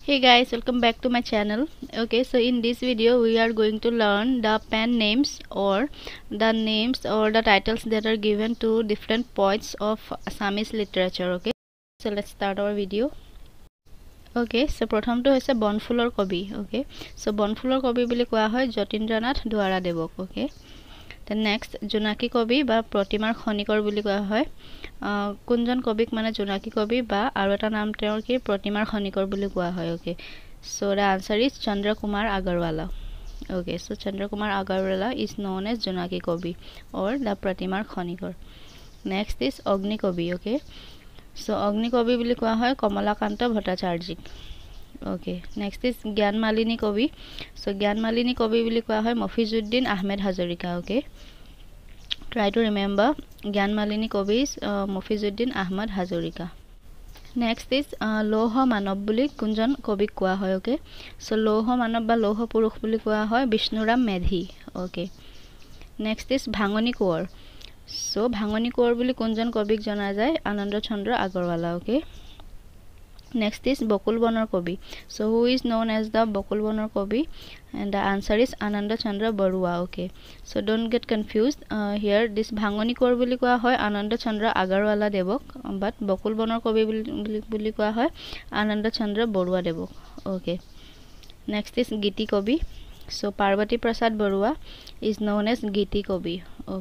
Hey guys, welcome back to my channel. Okay, so in this video we are going to learn the pen names or the titles that are given to different poets of Assamese literature. Okay, so let's start our video. Okay, so প্ৰথমটো হৈছে বনফুলৰ কবি. Okay, so বনফুলৰ কবি বুলি কোৱা হয় Jatindranath দুৱাৰাদেৱক. Okay, then next জোনাকী কবি বা প্ৰতিমাৰ খনিকৰ বুলি কোৱা হয় কোনজন কবিক মানে জোনাকী কবি বা আৰু এটা নাম তেওঁৰ কি প্ৰতিমাৰ খনিকৰ বুলি কোৱা হয়. Okay, so the answer is Chandra Kumar Agarwala. Okay, so Chandra Kumar Agarwala is known as Jonaki Kobi or the Pratimar Khonikor. Next is Agni Kobi. Okay, so Agni Kobi বুলি কোৱা হয় Kamalakanta ভট্টাচাৰ্যক. Okay, next is Gyan Malini Kobi. So Gyan Malini Kobi বুলি কোৱা হয় Mofizuddin Ahmed Hazarika. Okay, try to remember Gyan Malini Kobi is Mofizuddin Ahmed Hazarika. Next is Loha Manav বুলি কোনজন কবিক কোৱা হয়. Okay, so Loha Manav বা লৌহ পুৰুষ বুলি কোৱা হয় Bishnuram Medhi. Okay, next is ভাঙনি কোঁৱৰ. So ভাঙনি কোঁৱৰ বুলি কোনজন কবিক জনা যায় আনন্দ চন্দ্ৰ আগৰৱালা. Okay, next is বকুল বনৰ কবি. So who is known as the বকুল বনৰ কবি, and the answer is Ananda Chandra Barua. Okay, so don't get confused here. This ভাঙনি কোঁৱৰ বুলি কোৱা হয় আনন্দ চন্দ্ৰ আগৰৱালা দেৱক, but বকুল বনৰ কবি বুলি কোৱা হয় আনন্দ চন্দ্ৰ বৰুৱা দেৱক. Okay, next is গীতি কবি. So Parvati Prasad Barua is known as গীতি কবি.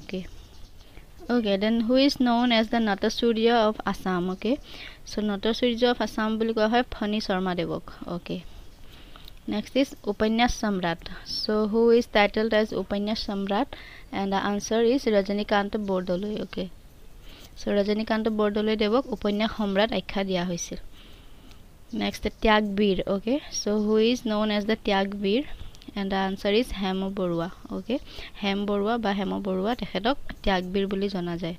Okay, then who is known as the Natasurya of Assam? Okay, so Natasurya of Assam বুলি কোৱা হয় ফণী শৰ্মা দেৱক. Okay, next is Upanyas Samrat. So who is titled as Upanyas Samrat, and the answer is Rajnikant Bordoloi. Okay, so Rajnikant Bordoloi দেৱক উপন্যাস সম্ৰাট আখ্যা দিয়া হৈছিল. Next, Tyagveer. Okay, so who is known as the Tyagveer, and the answer is Hemo Borua. Okay, Hem Borua বা Hemo Borua তেখেতক Tyagveer বুলি জনা যায়.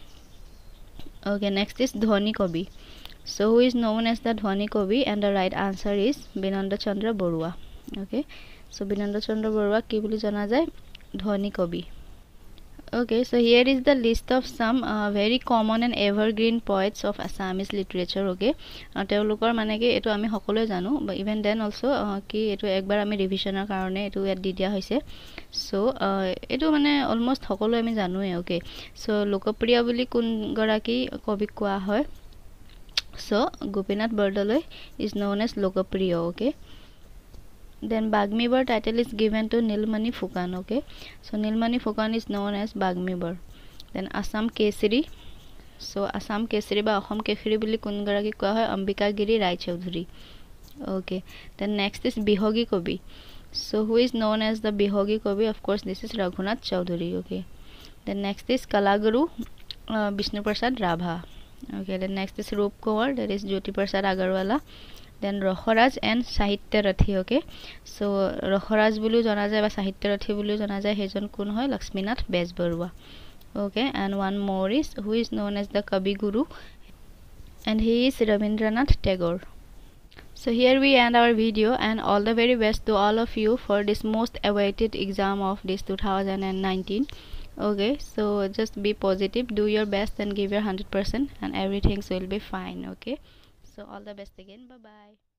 Okay, next is Dhwani Kobi. So who is known as the Dhwani Kobi, and the right answer is Binanda Chandra Borua. Okay, so Binanda Chandra Borua কি বুলি জনা যায় Dhwani Kobi. Okay, so here is the list of some very common and evergreen poets of Assamese literature. Okay, তেওঁলোকৰ মানে কি এটো আমি সকলোৱে জানো, but even then also কি এটো একবাৰ আমি ৰিভিজনৰ কাৰণে এটো ইয়াত দি দিয়া হৈছে. So এটো মানে অলমোস্ট সকলোৱে আমি জানোৱে. Okay, so লোকপ্ৰিয় বুলি কোন গৰাকী কবিক কোৱা হয়? So Gopinath Bordoloi is known as Lokapriya. Okay, then Bagmibar title is given to Nilmani Fukan. Okay, so Nilmani Fukan is known as Bagmibar. Then Assam Kesari. So Assam Kesari বা অসম কেশৰী বুলি কোন গৰাকী কোৱা হয় অম্বিকা গিৰি ৰায় Choudhury. Okay, then next is Bihogi Kobi. So who is known as the Bihogi Kobi? Of course this is Raghunath Chaudhary. Okay, then next is Kalaguru Vishnu Prasad Rabha. Okay, then next is Roop Kaur, that is Jyoti Prasad Agarwala. Then Rohoraj and Sahitya Rathi. Okay, so Rohoraj বুলিও জনা যায় বা Sahitya Rathi বুলিও জনা যায় হেজন কোন হয় Lakshminath Bezbaroa. Okay, and one more is who is known as the Kabi Guru, and he is Rabindranath Tagore. So here we end our video, and all the very best to all of you for this most awaited exam of this 2019. Okay, so just be positive, do your best and give your 100%, and everything will be fine. Okay, so all the best again. Bye bye.